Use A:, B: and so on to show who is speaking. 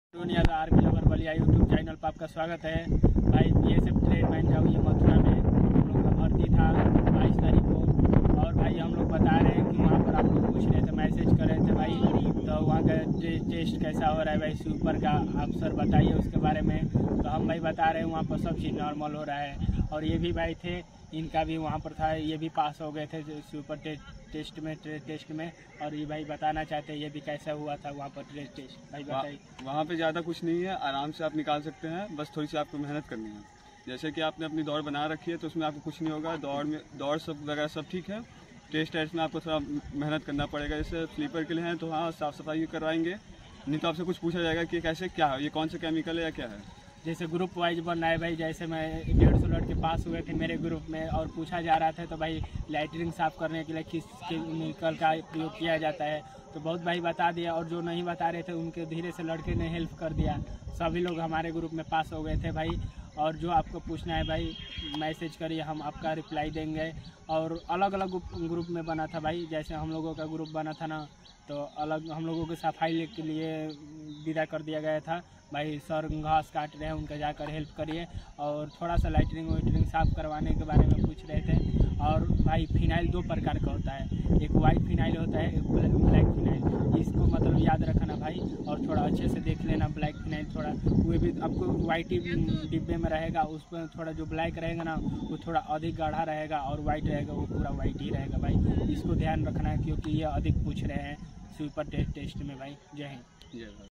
A: Army lover Ballia YouTube channel पर आपका स्वागत है। भाई बीएसएफ ट्रेडमैन का ये मथुरा में हम लोग का भर्ती था 22 तारीख को। और भाई हम लोग बता रहे हैं कि वहाँ पर आप लोग पूछ रहे थे, मैसेज कर रहे थे भाई, तो वहाँ का टेस्ट कैसा हो रहा है भाई, सुपर का आप सर बताइए उसके बारे में। तो हम भाई बता रहे हैं वहाँ पर सब चीज़ नॉर्मल हो रहा है। और ये भी भाई थे, इनका भी वहाँ पर था, ये भी पास हो गए थे सुपर टेस्ट में। और ये भाई बताना चाहते हैं ये भी कैसा हुआ था वहाँ पर टेस्ट, भाई बताइए।
B: वहाँ पे ज़्यादा कुछ नहीं है, आराम से आप निकाल सकते हैं, बस थोड़ी सी आपको मेहनत करनी है। जैसे कि आपने अपनी दौड़ बना रखी है तो उसमें आपको कुछ नहीं होगा, दौड़ सब वगैरह सब ठीक है। टेस्ट में आपको थोड़ा मेहनत करना पड़ेगा। जैसे स्लीपर के लिए हैं तो हाँ साफ़ सफाई करवाएंगे, नहीं तो आपसे कुछ पूछा जाएगा कि कैसे क्या है, ये कौन सा केमिकल है या क्या है।
A: जैसे ग्रुप वाइज बनना है भाई, जैसे मैं 150 लड़के पास हुए थे मेरे ग्रुप में और पूछा जा रहा था तो भाई लैटरिन साफ करने के लिए किस केमिकल का प्रयोग किया जाता है, तो बहुत भाई बता दिया। और जो नहीं बता रहे थे उनके धीरे से लड़के ने हेल्प कर दिया, सभी लोग हमारे ग्रुप में पास हो गए थे भाई। और जो आपको पूछना है भाई मैसेज करिए, हम आपका रिप्लाई देंगे। और अलग अलग ग्रुप में बना था भाई, जैसे हम लोगों का ग्रुप बना था ना, तो अलग हम लोगों को सफाई के लिए विदा कर दिया गया था भाई। सर घास काट रहे हैं, उनका जाकर हेल्प करिए। और थोड़ा सा लाइटरिंग साफ़ करवाने के बारे में पूछ रहे थे। और भाई फिनाइल 2 प्रकार का होता है, एक वाइट फिनाइल होता है, एक ब्लैक फिनाइल। इसको मतलब याद रखना भाई, और थोड़ा अच्छे से देख लेना। ब्लैक फिनाइल थोड़ा वो भी आपको वाइट ही डिब्बे में रहेगा, उस पर थोड़ा जो ब्लैक रहेगा ना वो थोड़ा अधिक गाढ़ा रहेगा, और वाइट रहेगा वो पूरा वाइट ही रहेगा भाई। इसको ध्यान रखना है क्योंकि ये अधिक पूछ रहे हैं सुपर टेस्ट में भाई। जय हिंद।